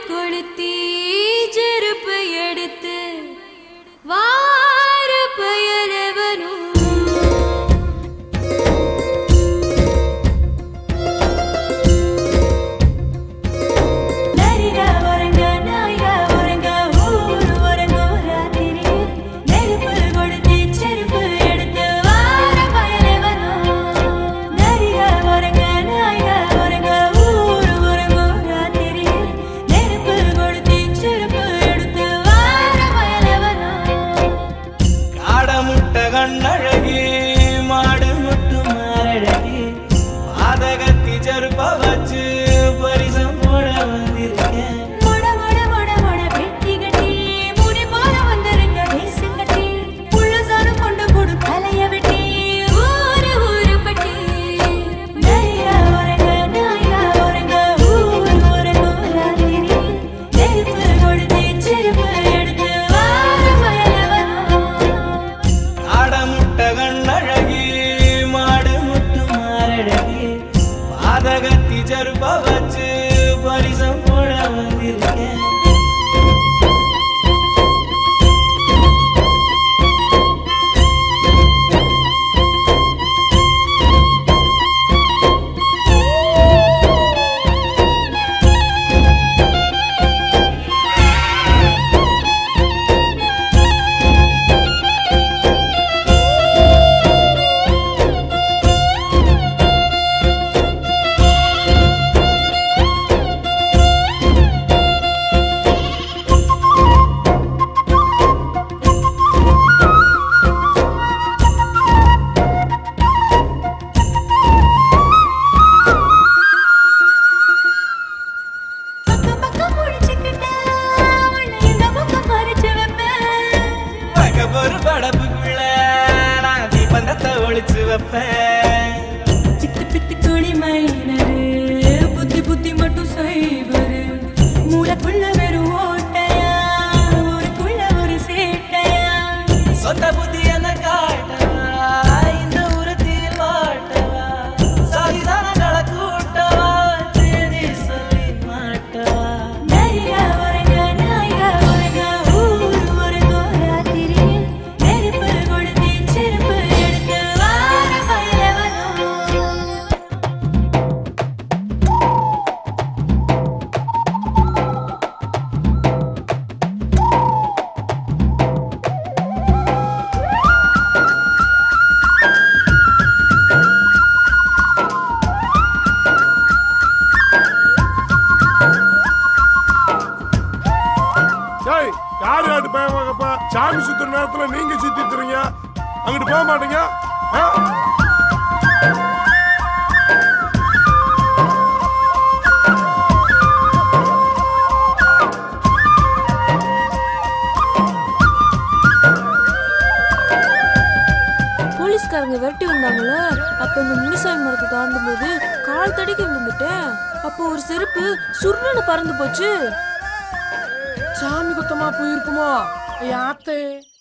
கொளுத்தி செருப்பு எடுத்து வார பயலவனும் கண்ணழகி மாடு முட்டு மாரழகி பாதகத்தி செருப்ப வச்சு பரிசம் போட வந்திருக்கேன். மொட மொட மொட மொட வெட்டி கட்டி முடி போல வந்திருக்க பேசு கட்டி புள்ளசாரு கொண்டு போடு தலைய வெட்டி ஊரு ஊரு பட்டி நரியா ஒரங்க நாயா ஒரங்க ஊரு ஒரங்க ராத்திரி நெருப்பு கொடுத்து செருப்பு எடுத்து வார பயலவனும் கண்ணழகி மாடு முட்டு மாரழகி பாதகத்தி செருப்ப வச்சு பரிசம் போட வந்திருக்கேன். ஒரு படப்புக்குள்ள நான் தீபந்தத்தை ஒளிச்சு வைப்பேன். சித்து பித்து குழி மைனரு புத்தி புத்தி மட்டும் செய்வரு மூளைக்குள்ள வெறும் ஓட்டையா ஊருக்குள்ள ஒரு சேட்டையா சொந்த புத்தி என்ன காட்டவா இந்த உரத்தில் வாட்டவா சாதிதானங்களை கூட்டவா தேதி சொல்லி மாட்டவா நரியா ஒரங்க நாயா ஒரங்க ஊரு ஒரங்க ராத்திரி நெருப்பு கொடுத்து செருப்பு எடுத்து வார பயலவனும் யாரு ஆட்டு பயமாகப்பா சாமி சுத்துற நேரத்துல நீங்க சுத்திட்டுறீங்க அங்கிட்டு போக மாட்டீங்க. போலீஸ்காரங்க விரட்டி வந்தாங்கள அப்ப இந்த முனிசாமி மரத்தை தாண்டும் போது கால் தடிக்க விழுந்துட்டேன். அப்போ ஒரு செருப்பு சுருன்னு பறந்து போச்சு. சாமி குத்தமா போயிருக்குமோ யாத்தே